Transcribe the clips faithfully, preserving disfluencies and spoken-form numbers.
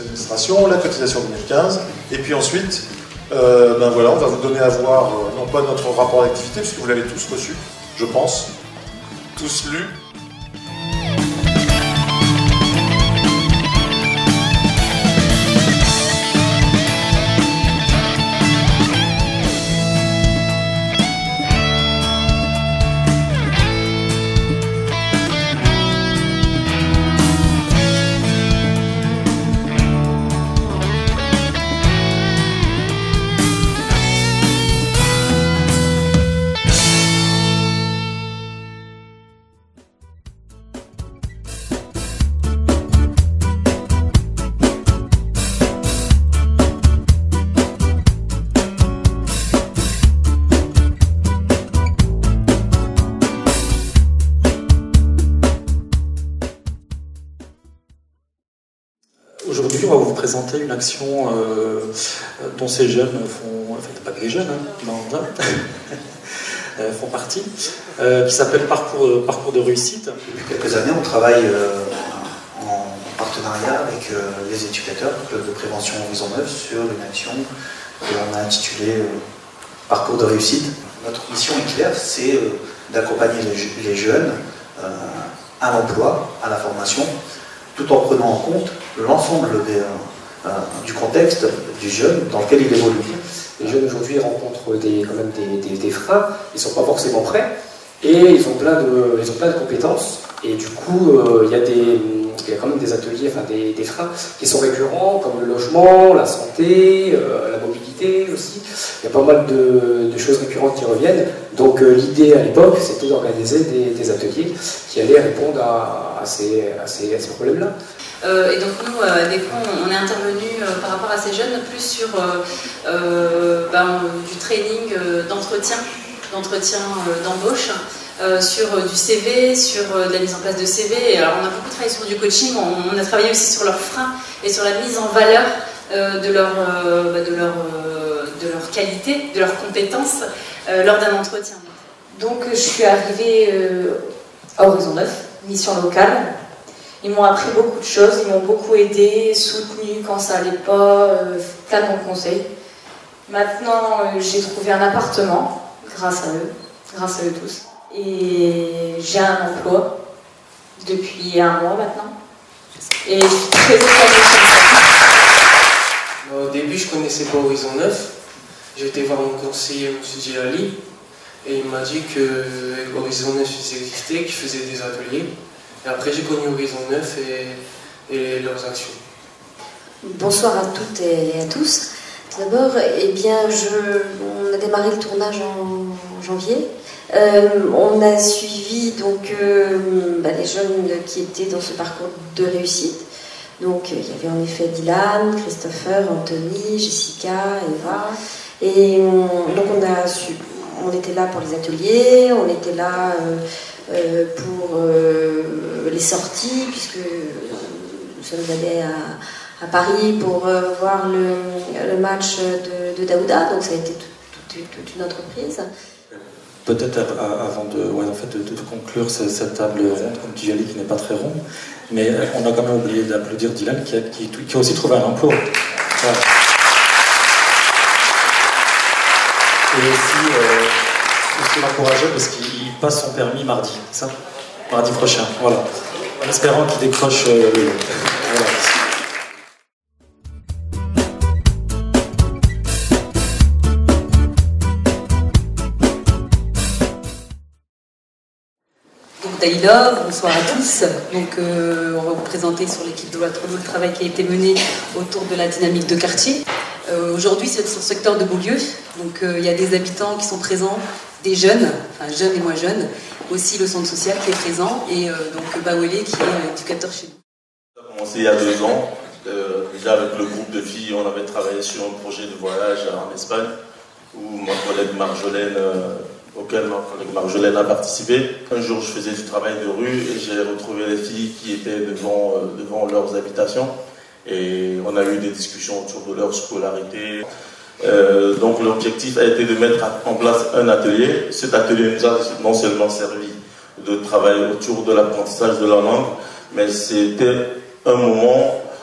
d'administration, la cotisation deux mille quinze, et puis ensuite, euh, ben voilà, on va vous donner à voir, euh, non pas notre rapport d'activité, puisque vous l'avez tous reçu, je pense, tous lus. Aujourd'hui, on va vous présenter une action euh, dont ces jeunes font, enfin pas que les jeunes, hein, non, non, font partie, euh, qui s'appelle Parcours, Parcours de réussite. Depuis quelques années, on travaille euh, en partenariat avec euh, les éducateurs, le club de prévention Horizon neuf, sur une action que l'on a intitulée euh, Parcours de réussite. Notre mission est claire, c'est euh, d'accompagner les, les jeunes euh, à l'emploi, à la formation, tout en prenant en compte l'ensemble euh, du contexte du jeune dans lequel il évolue. Les jeunes aujourd'hui rencontrent des, quand même des, des, des freins, ils ne sont pas forcément prêts, et ils ont plein de, ils ont plein de compétences, et du coup euh, il, y a des, il y a quand même des ateliers, enfin des, des freins qui sont récurrents, comme le logement, la santé, euh, la mobilité aussi. Il y a pas mal de, de choses récurrentes qui reviennent, donc euh, l'idée à l'époque c'était d'organiser des, des ateliers qui allaient répondre à, à ces, à ces, à ces problèmes-là. Euh, et donc nous, euh, des fois, on est intervenu euh, par rapport à ces jeunes plus sur euh, euh, ben, du training euh, d'entretien, d'entretien euh, d'embauche, euh, sur euh, du C V, sur euh, de la mise en place de C V. Et alors on a beaucoup travaillé sur du coaching, on, on a travaillé aussi sur leurs freins et sur la mise en valeur euh, de, leur, euh, bah, de, leur, euh, de leur qualité, de leurs compétences euh, lors d'un entretien. Donc je suis arrivée euh, à Horizon neuf, mission locale. Ils m'ont appris beaucoup de choses, ils m'ont beaucoup aidé, soutenu quand ça allait pas, euh, plein de bons conseils. Maintenant, euh, j'ai trouvé un appartement, grâce à eux, grâce à eux tous. Et j'ai un emploi depuis un mois maintenant. Et je suis très épanouie sur ça. Au début, je connaissais pas Horizon neuf. J'ai été voir mon conseiller, M. Djilali, et il m'a dit que Horizon neuf existait, qu'il faisait des ateliers. Et après, j'ai connu Horizon neuf et, et leurs actions. Bonsoir à toutes et à tous. D'abord, eh bien, je, on a démarré le tournage en janvier. Euh, on a suivi donc euh, bah, les jeunes qui étaient dans ce parcours de réussite. Donc, il y avait en effet Dylan, Christopher, Anthony, Jessica, Eva. Et on, donc, on a su, on était là pour les ateliers, on était là. Euh, Euh, pour euh, les sorties, puisque nous sommes allés à, à Paris pour euh, voir le, le match de, de Daouda, donc ça a été toute, toute, toute une entreprise. Peut-être avant de, ouais, en fait, de, de conclure cette table ronde, comme tu dis, qui n'est pas très ronde, mais on a quand même oublié d'applaudir Dylan qui a, qui, qui a aussi trouvé un emploi. Ouais. Et aussi, euh, aussi l'encourager parce qu'il passe son permis mardi, c'est ça? Mardi prochain, voilà. En espérant qu'il décroche euh, le... Voilà. Donc Daïla, bonsoir à tous. Donc euh, on va vous présenter sur l'équipe de Waterloo le travail qui a été mené autour de la dynamique de quartier. Euh, Aujourd'hui, c'est sur le secteur de Beaulieu. Donc il euh, y a des habitants qui sont présents, des jeunes, enfin jeunes et moins jeunes, aussi le centre social qui est présent, et euh, donc Bawele qui est éducateur chez nous. Ça a commencé il y a deux ans, euh, déjà avec le groupe de filles, on avait travaillé sur un projet de voyage en Espagne, où ma collègue Marjolaine, euh, auquel ma collègue Marjolaine a participé. Un jour, je faisais du travail de rue et j'ai retrouvé les filles qui étaient devant, euh, devant leurs habitations, et on a eu des discussions autour de leur scolarité. Euh, donc l'objectif a été de mettre en place un atelier. Cet atelier nous a non seulement servi de travail autour de l'apprentissage de la langue, mais c'était un moment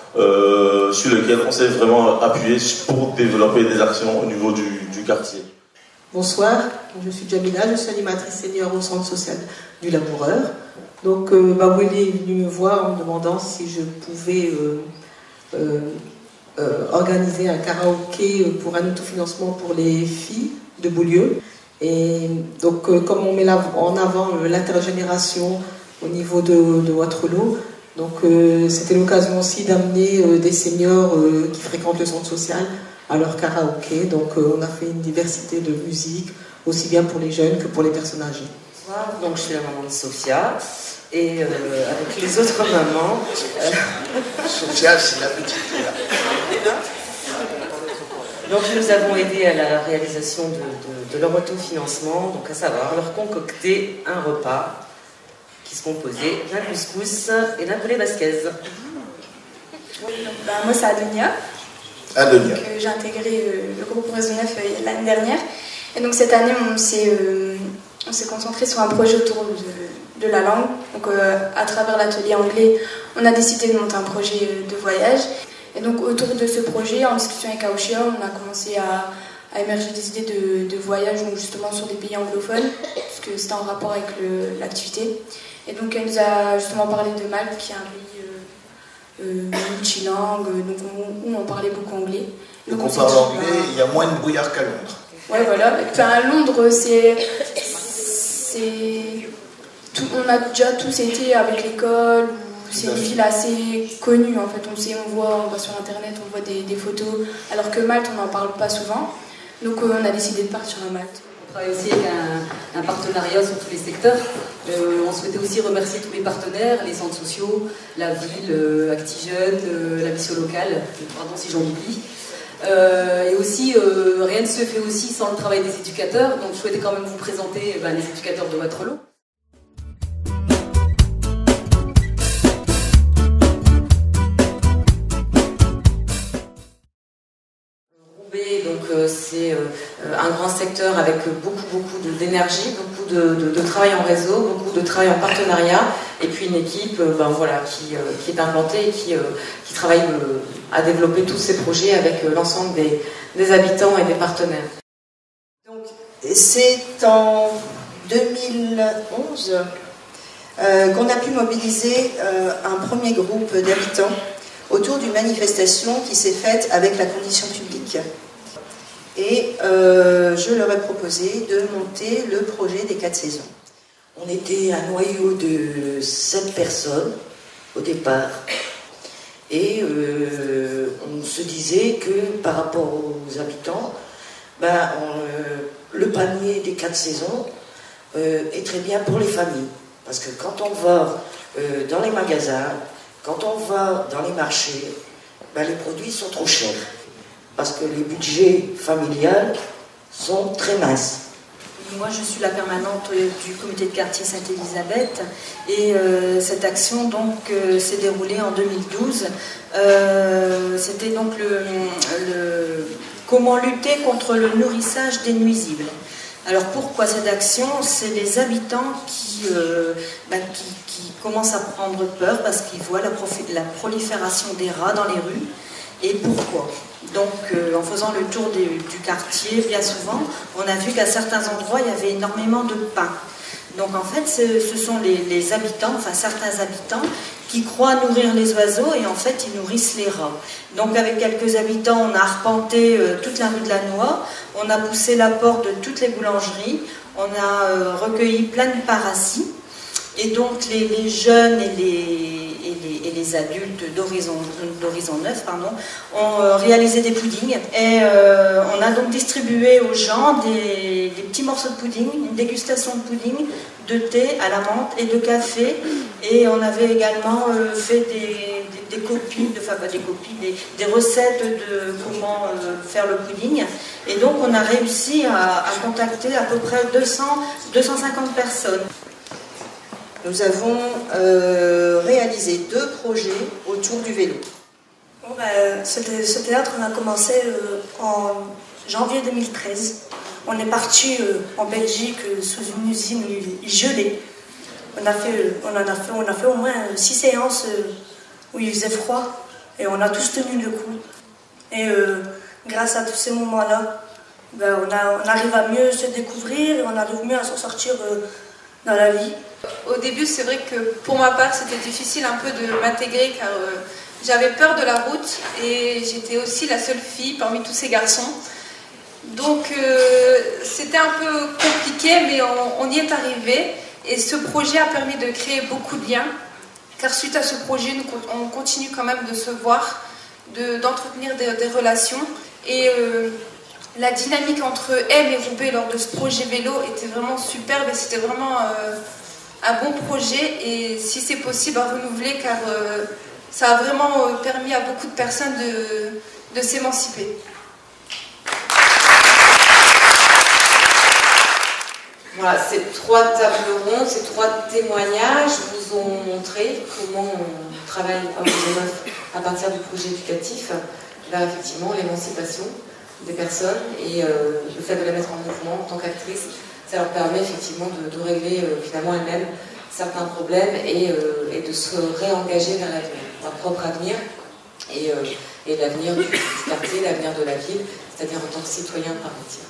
euh, sur lequel on s'est vraiment appuyé pour développer des actions au niveau du, du quartier. Bonsoir, je suis Jamila, je suis animatrice senior au centre social du Laboureur. Donc euh, Baboueli est venu me voir en me demandant si je pouvais euh, euh, euh, organiser un karaoké pour un autofinancement pour les filles de Beaulieu. Et donc euh, comme on met en avant euh, l'intergénération au niveau de, de Waterloo, donc euh, c'était l'occasion aussi d'amener euh, des seniors euh, qui fréquentent le centre social à leur karaoké. Donc euh, on a fait une diversité de musique, aussi bien pour les jeunes que pour les personnes âgées. Bonsoir, donc je suis la maman de Sophia, et euh, avec les autres mamans... Euh... Sophia, c'est la petite qui est là. Donc nous avons aidé à la réalisation de, de, de leur autofinancement, donc à savoir leur concocter un repas qui se composait d'un couscous et d'un poulet basquaise. Oui, donc, bah, moi c'est Adonia. Adonia. Donc, euh, j'ai intégré euh, le groupe Réseau neuf euh, l'année dernière. Et donc cette année, on s'est euh, concentré sur un projet autour de, de la langue. Donc euh, à travers l'atelier anglais, on a décidé de monter un projet de voyage. Et donc autour de ce projet, en discussion avec Aoshia, on a commencé à, à émerger des idées de, de voyage, donc justement sur des pays anglophones, parce que c'était en rapport avec l'activité. Et donc elle nous a justement parlé de Malte, qui est un pays euh, euh, multilingue, donc où on, on parlait beaucoup anglais. Donc on parle anglais, il y a moins de brouillard qu'à Londres. Ouais, voilà. Enfin, à Londres, c'est... On a déjà tous été avec l'école. C'est une ville assez connue, en fait. On sait, on voit, on va sur Internet, on voit des, des photos. Alors que Malte, on n'en parle pas souvent. Donc euh, on a décidé de partir à Malte. On travaille aussi avec un, un partenariat sur tous les secteurs. Euh, on souhaitait aussi remercier tous les partenaires, les centres sociaux, la ville, euh, Actijeune, euh, la mission locale, pardon si j'en oublie. Euh, et aussi, euh, rien ne se fait aussi sans le travail des éducateurs. Donc je souhaitais quand même vous présenter ben, les éducateurs de Waterloo. Donc euh, c'est euh, un grand secteur avec beaucoup beaucoup d'énergie, beaucoup de, de, de travail en réseau, beaucoup de travail en partenariat, et puis une équipe euh, ben, voilà, qui, euh, qui est implantée et qui, euh, qui travaille euh, à développer tous ces projets avec euh, l'ensemble des, des habitants et des partenaires. Donc c'est en deux mille onze euh, qu'on a pu mobiliser euh, un premier groupe d'habitants autour d'une manifestation qui s'est faite avec la condition publique. Et euh, je leur ai proposé de monter le projet des quatre saisons. On était un noyau de sept personnes au départ. Et euh, on se disait que par rapport aux habitants, ben, on, euh, le panier des quatre saisons euh, est très bien pour les familles. Parce que quand on va euh, dans les magasins, quand on va dans les marchés, ben, les produits sont trop chers. Parce que les budgets familiales sont très minces. Moi, je suis la permanente du comité de quartier Sainte-Élisabeth et euh, cette action donc euh, s'est déroulée en deux mille douze. Euh, C'était donc le, le comment lutter contre le nourrissage des nuisibles. Alors pourquoi cette action? C'est les habitants qui, euh, bah, qui, qui commencent à prendre peur parce qu'ils voient la, la prolifération des rats dans les rues. Et pourquoi? Donc, euh, en faisant le tour des, du quartier, bien souvent, on a vu qu'à certains endroits, il y avait énormément de pain. Donc, en fait, ce sont les, les habitants, enfin certains habitants, qui croient nourrir les oiseaux et en fait, ils nourrissent les rats. Donc, avec quelques habitants, on a arpenté euh, toute la rue de la Noix, on a poussé la porte de toutes les boulangeries, on a euh, recueilli plein de paracis. Et donc, les, les jeunes et les... Et les, et les adultes d'Horizon neuf pardon, ont euh, réalisé des puddings et euh, on a donc distribué aux gens des, des petits morceaux de pudding, une dégustation de pudding, de thé à la menthe et de café, et on avait également euh, fait des, des, des copies, de, enfin pas des copies, des, des recettes de comment euh, faire le pudding, et donc on a réussi à, à contacter à peu près deux cents, deux cent cinquante personnes. Nous avons euh, réalisé deux projets autour du vélo. Bon, ben, ce, ce théâtre, on a commencé euh, en janvier deux mille treize. On est parti euh, en Belgique euh, sous une usine gelée. On a fait, euh, on en a fait, on a fait au moins six séances euh, où il faisait froid. Et on a tous tenu le coup. Et euh, grâce à tous ces moments-là, ben, on, a, on arrive à mieux se découvrir et on arrive mieux à s'en sortir euh, dans la vie. Au début, c'est vrai que pour ma part, c'était difficile un peu de m'intégrer car euh, j'avais peur de la route et j'étais aussi la seule fille parmi tous ces garçons. Donc euh, c'était un peu compliqué, mais on, on y est arrivé et ce projet a permis de créer beaucoup de liens car suite à ce projet, nous, on continue quand même de se voir, de, d'entretenir des, des relations et euh, la dynamique entre M et Roubaix lors de ce projet vélo était vraiment superbe et c'était vraiment euh, un bon projet et si c'est possible à renouveler car euh, ça a vraiment euh, permis à beaucoup de personnes de, de s'émanciper. Voilà, ces trois tables rondes, ces trois témoignages vous ont montré comment on travaille à partir du projet éducatif vers effectivement l'émancipation des personnes et euh, le fait de les mettre en mouvement en tant qu'actrices, ça leur permet effectivement de, de régler euh, finalement elles-mêmes certains problèmes et, euh, et de se réengager vers l'avenir, leur propre avenir et, euh, et l'avenir du, du quartier, l'avenir de la ville, c'est-à-dire en tant que citoyen par entière.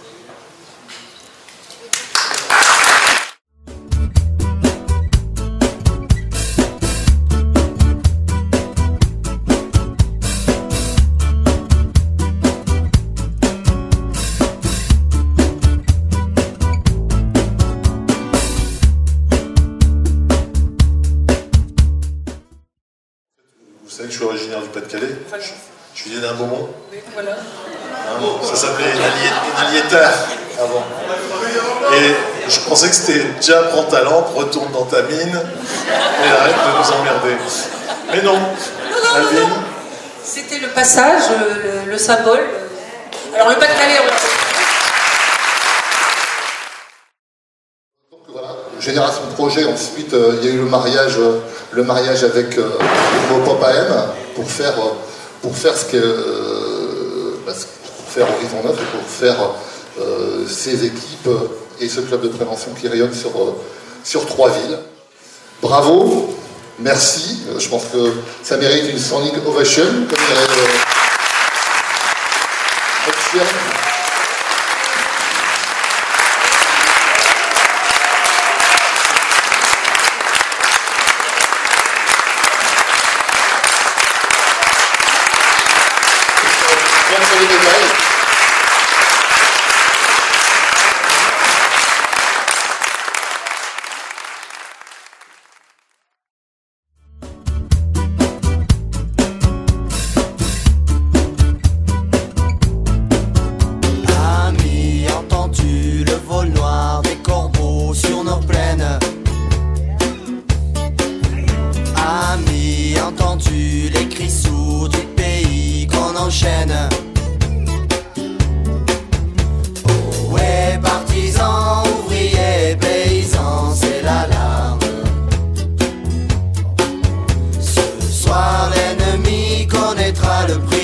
Vous savez que je suis originaire du Pas-de-Calais. Voilà. Je suis né d'un Beaumont. Voilà. Hein, ça s'appelait Aliétard avant. Et je pensais que c'était déjà prends ta lampe, retourne dans ta mine et arrête de nous emmerder. Mais non, Alvin. C'était le passage, le, le symbole. Alors le Pas-de-Calais, on Génération de projet, ensuite euh, il y a eu le mariage, euh, le mariage avec euh, le Pop A M pour faire, euh, pour faire ce que euh, bah, pour faire Horizon neuf et pour faire euh, ces équipes et ce club de prévention qui rayonne sur, euh, sur trois villes. Bravo, merci, je pense que ça mérite une standing ovation, comme dirait euh, Le prix